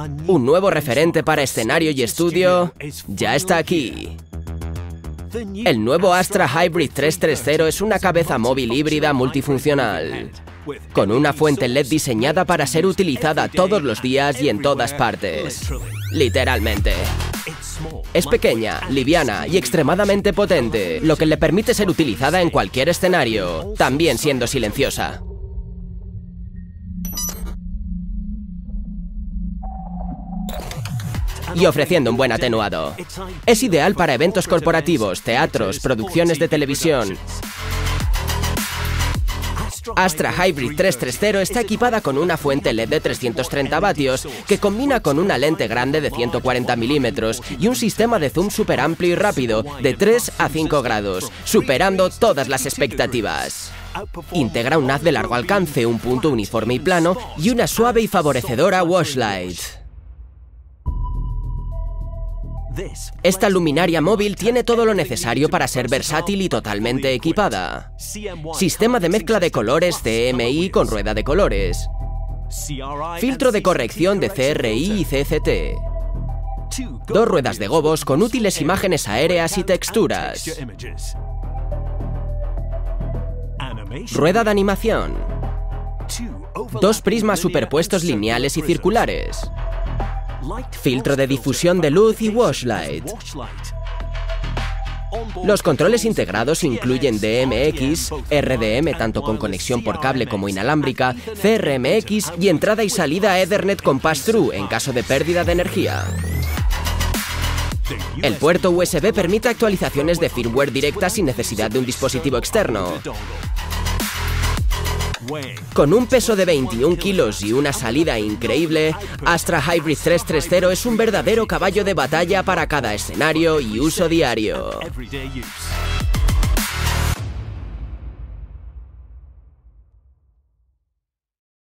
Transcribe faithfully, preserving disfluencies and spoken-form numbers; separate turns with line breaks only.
Un nuevo referente para escenario y estudio ya está aquí. El nuevo Astra Hybrid trescientos treinta es una cabeza móvil híbrida multifuncional, con una fuente L E D diseñada para ser utilizada todos los días y en todas partes. Literalmente. Es pequeña, liviana y extremadamente potente, lo que le permite ser utilizada en cualquier escenario, también siendo silenciosa. Y ofreciendo un buen atenuado. Es ideal para eventos corporativos, teatros, producciones de televisión. Astra Hybrid trescientos treinta está equipada con una fuente L E D de trescientos treinta vatios que combina con una lente grande de ciento cuarenta milímetros y un sistema de zoom súper amplio y rápido de tres a cinco grados, superando todas las expectativas. Integra un haz de largo alcance, un punto uniforme y plano y una suave y favorecedora wash light. Esta luminaria móvil tiene todo lo necesario para ser versátil y totalmente equipada. Sistema de mezcla de colores C M I con rueda de colores. Filtro de corrección de C R I y C C T. Dos ruedas de gobos con útiles imágenes aéreas y texturas. Rueda de animación. Dos prismas superpuestos lineales y circulares. Filtro de difusión de luz y wash light. Los controles integrados incluyen D M X, R D M tanto con conexión por cable como inalámbrica, C R M X y entrada y salida Ethernet con pass-through en caso de pérdida de energía. El puerto U S B permite actualizaciones de firmware directas sin necesidad de un dispositivo externo. Con un peso de veintiún kilos y una salida increíble, Astra Hybrid trescientos treinta es un verdadero caballo de batalla para cada escenario y uso diario.